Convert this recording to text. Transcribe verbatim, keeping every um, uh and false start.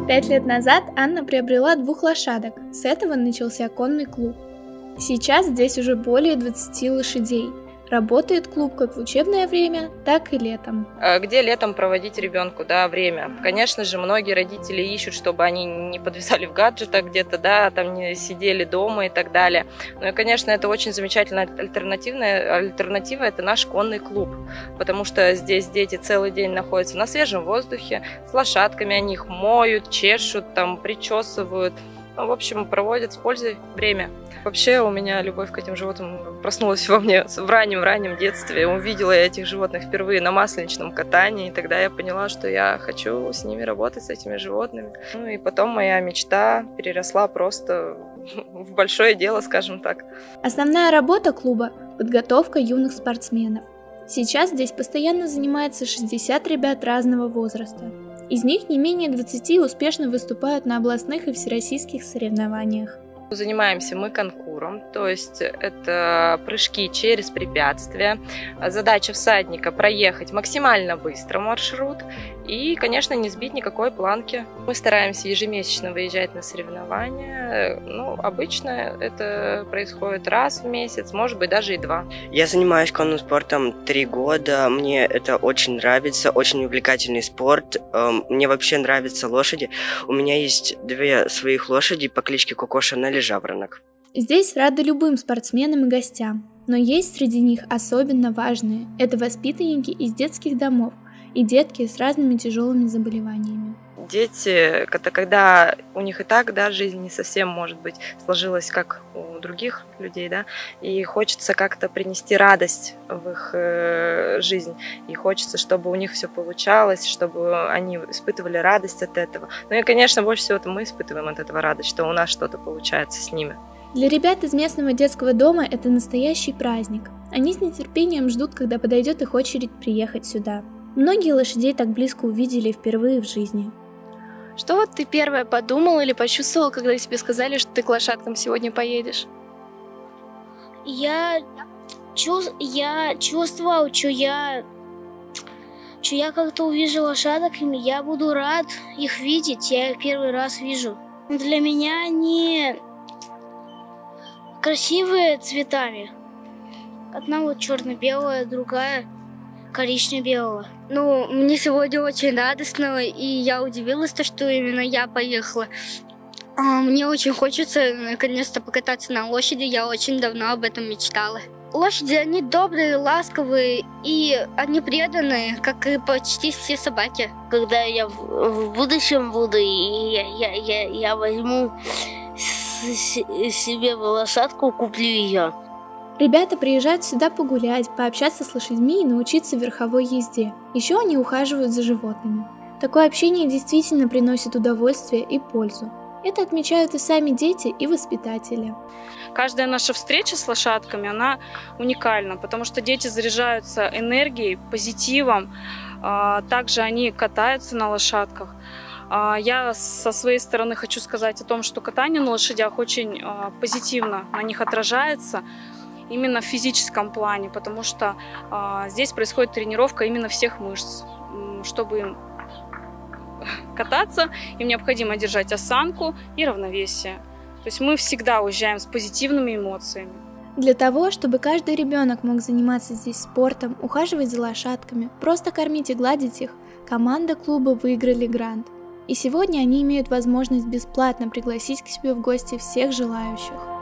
Пять лет назад Анна приобрела двух лошадок, с этого начался конный клуб. Сейчас здесь уже более двадцати лошадей. Работает клуб как в учебное время, так и летом. Где летом проводить ребенку, да, время? Конечно же, многие родители ищут, чтобы они не подвисали в гаджетах где-то, да, там не сидели дома и так далее. Ну и, конечно, это очень замечательная альтернативная альтернатива, это наш конный клуб, потому что здесь дети целый день находятся на свежем воздухе, с лошадками, они их моют, чешут, там, причесывают. Ну, в общем, проводят с пользой время. Вообще у меня любовь к этим животным проснулась во мне в раннем-раннем детстве. Увидела я этих животных впервые на масленичном катании, и тогда я поняла, что я хочу с ними работать, с этими животными. Ну и потом моя мечта переросла просто в большое дело, скажем так. Основная работа клуба – подготовка юных спортсменов. Сейчас здесь постоянно занимается шестьдесят ребят разного возраста. Из них не менее двадцати успешно выступают на областных и всероссийских соревнованиях. Занимаемся мы конкуром, то есть это прыжки через препятствия. Задача всадника – проехать максимально быстро маршрут и, конечно, не сбить никакой планки. Мы стараемся ежемесячно выезжать на соревнования. Ну, обычно это происходит раз в месяц, может быть, даже и два. Я занимаюсь конным спортом три года. Мне это очень нравится, очень увлекательный спорт. Мне вообще нравятся лошади. У меня есть две своих лошади по кличке Коко Шанель и Жаворонок. Здесь рады любым спортсменам и гостям, но есть среди них особенно важные. Это воспитанники из детских домов и детки с разными тяжелыми заболеваниями. Дети, это когда у них и так, да, жизнь не совсем, может быть, сложилась как у других людей, да, и хочется как-то принести радость в их э, жизнь, и хочется, чтобы у них все получалось, чтобы они испытывали радость от этого. Ну и, конечно, больше всего-то мы испытываем от этого радость, что у нас что-то получается с ними. Для ребят из местного детского дома это настоящий праздник. Они с нетерпением ждут, когда подойдет их очередь приехать сюда. Многие лошадей так близко увидели впервые в жизни. Что вот ты первое подумал или почувствовал, когда тебе сказали, что ты к лошадкам сегодня поедешь? Я, чувств... я чувствовал, что я... что я как-то увижу лошадок, и я буду рад их видеть, я их первый раз вижу. Для меня они красивые цветами. Одна вот черно-белая, другая коричнево-белого. Ну, мне сегодня очень радостно, и я удивилась, что именно я поехала. Мне очень хочется наконец-то покататься на лошади, я очень давно об этом мечтала. Лошади, они добрые, ласковые, и они преданные, как и почти все собаки. Когда я в будущем буду, я, я, я, я возьму себе лошадку, куплю ее. Ребята приезжают сюда погулять, пообщаться с лошадьми и научиться верховой езде. Еще они ухаживают за животными. Такое общение действительно приносит удовольствие и пользу. Это отмечают и сами дети, и воспитатели. Каждая наша встреча с лошадками, она уникальна, потому что дети заряжаются энергией, позитивом. Также они катаются на лошадках. Я со своей стороны хочу сказать о том, что катание на лошадях очень позитивно на них отражается. Именно в физическом плане, потому что а, здесь происходит тренировка именно всех мышц. Чтобы им кататься, им необходимо держать осанку и равновесие. То есть мы всегда уезжаем с позитивными эмоциями. Для того, чтобы каждый ребенок мог заниматься здесь спортом, ухаживать за лошадками, просто кормить и гладить их, команда клуба выиграли грант. И сегодня они имеют возможность бесплатно пригласить к себе в гости всех желающих.